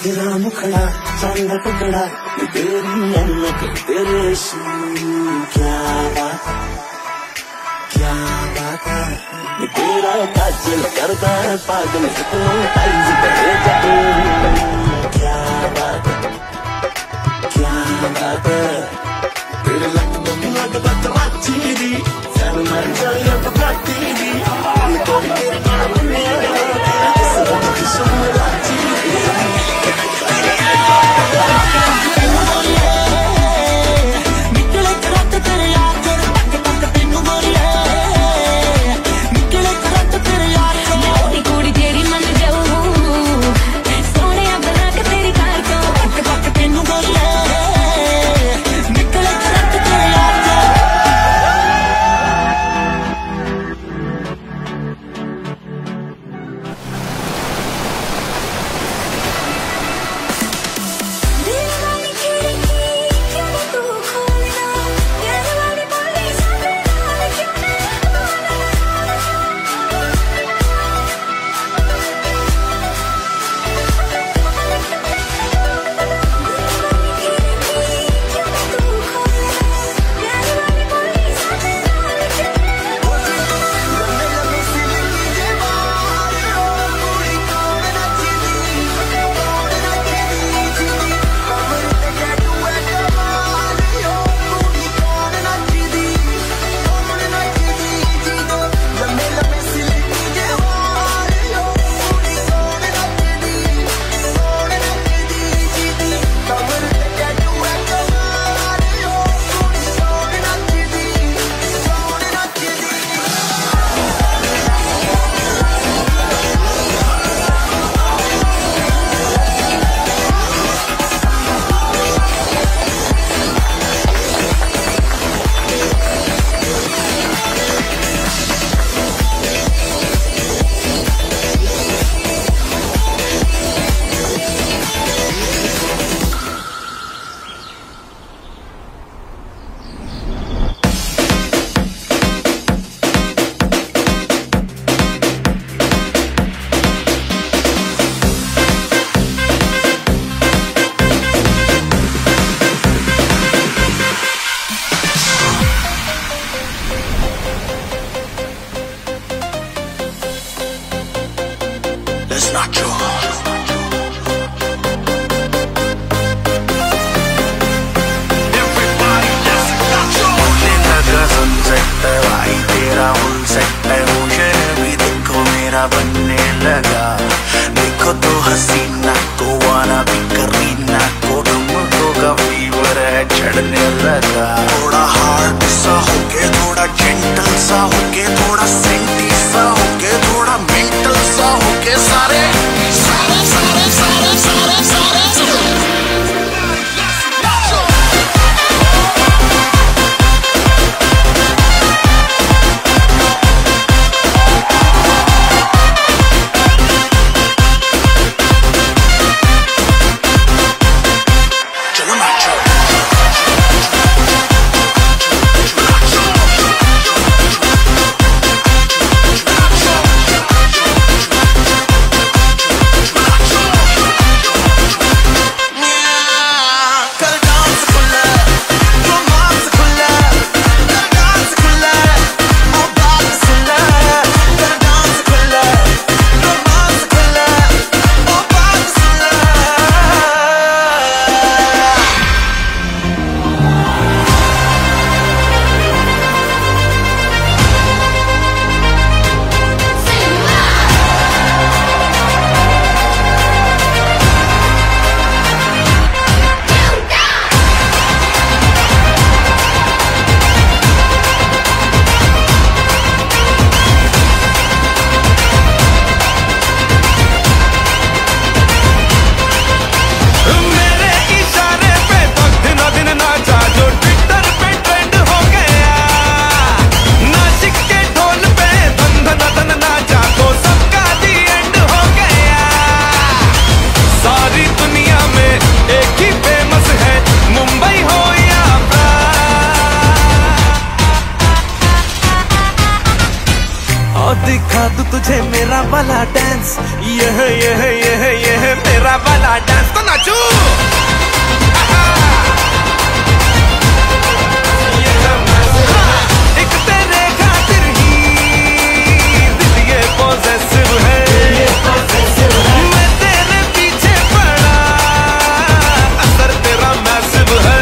तेरा मुखड़ा चांद टुकड़ा तेरी अनक तेरे शू क्या बात है तेरा काजल करता है पागल हिप्नोटाइज करे जादू क्या बात है तेरे लग राची दी सर मर जाए तो राती दी कोई तेरे नाम मेरा सब खुशम राची बनने लगा देखो तो हसीना को वाला भी करीना को तुमको का फीवर है चढ़ने लगा थोड़ा हार्ड सा होके थोड़ा जेंटल सा होके थोड़ा सेंटी सा होके थोड़ा मेंटल सा होके सारे सारे सारे सारे सारे सारे दिखा दूं तुझे मेरा वाला डांस, यह मेरा वाला डांस। नाचू। एक तेरे खातिर ही दिल ये पॉसेसिव है, मैं तेरे पीछे पड़ा, असर तेरा मैसिव है।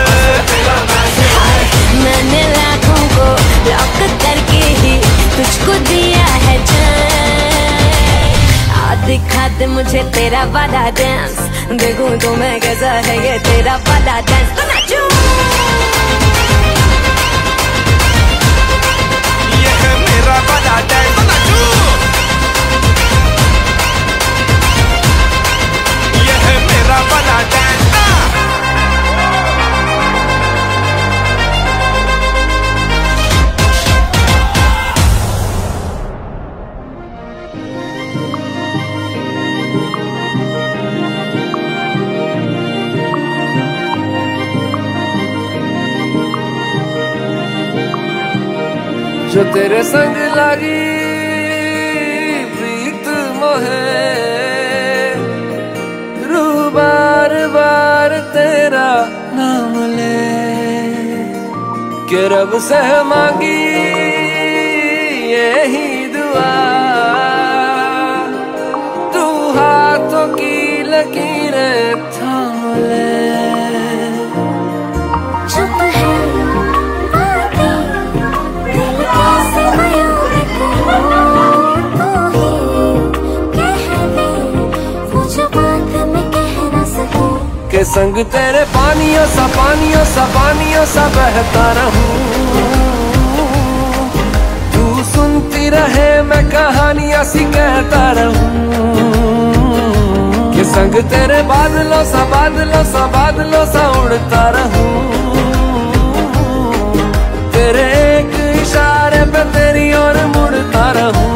मैंने लाखों को लॉक करके ही तुझको दिया है जान। आ दिखा दे मुझे तेरा वाला डांस, देखूं तो मैं कैसा है ये तेरा वाला डांस। तो नाचूं। ये है मेरा वाला डांस, तो नाचूं। ये है मेरा वाला डांस। जो तेरे संग लगी प्रीत मोहे, रूह बार बार तेरा नाम ले, के रब से मांगी यही दुआ, तू हाथों की लकीरें थाम ले। के संग तेरे पानियों सा बहता रहूं, तू सुनती रहे मैं कहानियां सी कहता रहूं। के संग तेरे बादलों सा उड़ता रहूं, तेरे एक इशारे पे तेरी ओर मुड़ता रहूं।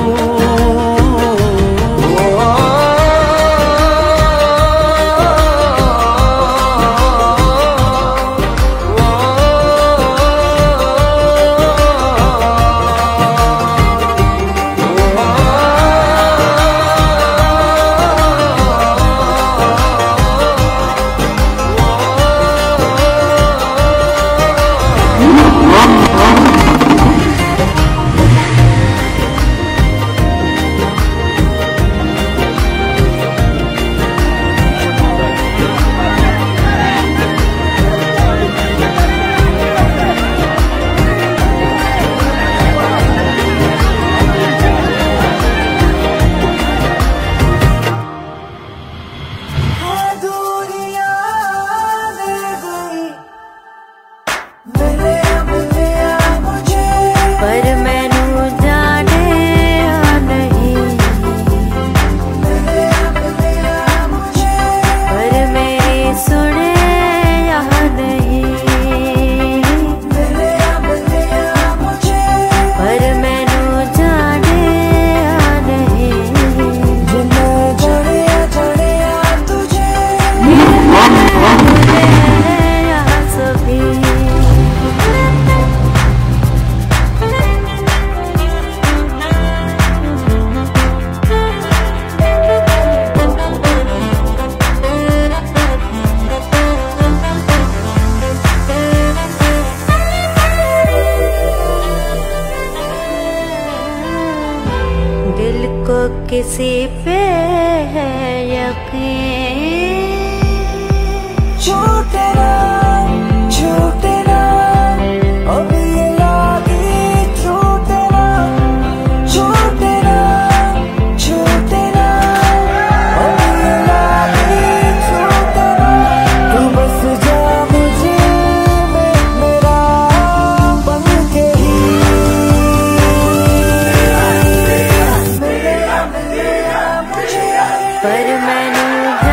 दिल को किसी पे है यकीन, झूठे ना अब ये लागी, झूठे ना अब ये लागी, झूठे ना। तू बस जा मुझे मेरा बन के ही, पर मैंने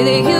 तेरे ही